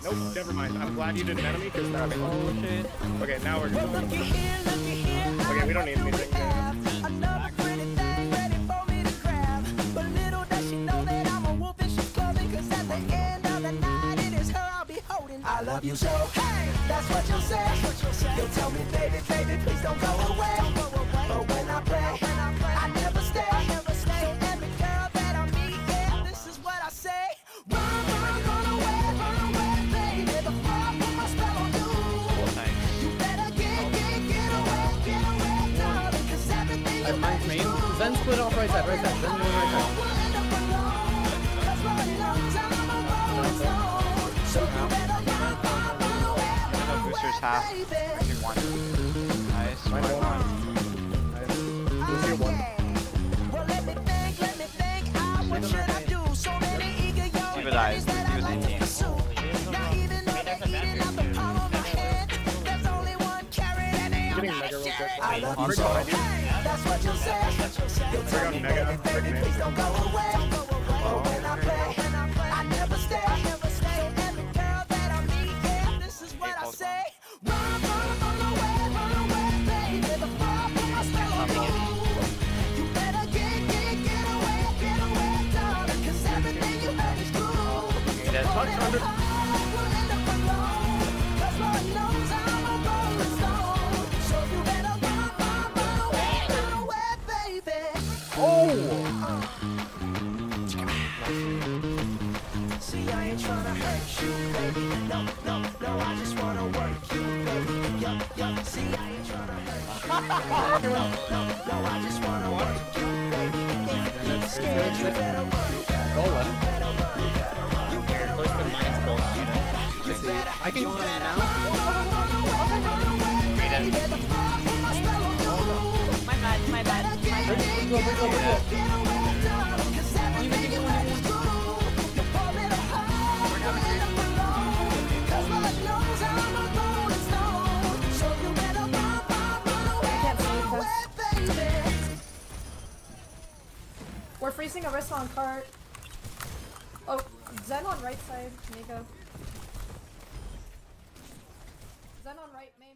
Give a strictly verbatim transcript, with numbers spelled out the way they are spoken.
Nope, never mind. I'm glad you didn't enemy because that was oh shit. Okay, now we're good. Okay, we don't need anything. Another pretty thing ready for me to grab. But little does she know that I'm a wolf and she's clubbing. Cause at the end of the night, it is her I'll be holding. I love you so, hey, that's what you'll say. You'll tell me, baby, baby, please don't go away. But when I play, I never stay. So every girl that I meet, yeah, this is what I say. Run, run, run away, run away, baby. Before I put my spell on you. You better get, get, get away, get away, darling. Cause everything you make is true. Then split off right side, right side. Then one right side. Boosters half. One. Nice. One. One. Nice. Booster one. Diva dies. Diva's eighteen. Getting mega real quick. I love you so. That's what you'll say. You'll tell me, baby, baby, please don't go away. Oh, when I play, I never stay. So every girl that I meet, yeah, this is what I say. Run, run, run away, run away, baby. Before I put my spell on you. You better get, get, get away, get away, darling. Cause everything you heard is true. Dead. Cause Lord knows I'm a rolling stone. So you better run, run, run away, run away, baby. Oh! See, I ain't tryna hurt you, baby. No, no, no, I just wanna work you, baby. Yup, yup. See, I ain't tryna hurt you. No, no, no, I just wanna work you, baby. If you're scared, you better work. Goal one. You better work. You better work. I can go on now. My bad, my bad. My bad. Go, go, go, go, go. We're freezing a wrist on cart. Oh, Zen on right side, Mako. Zen on right, Mako.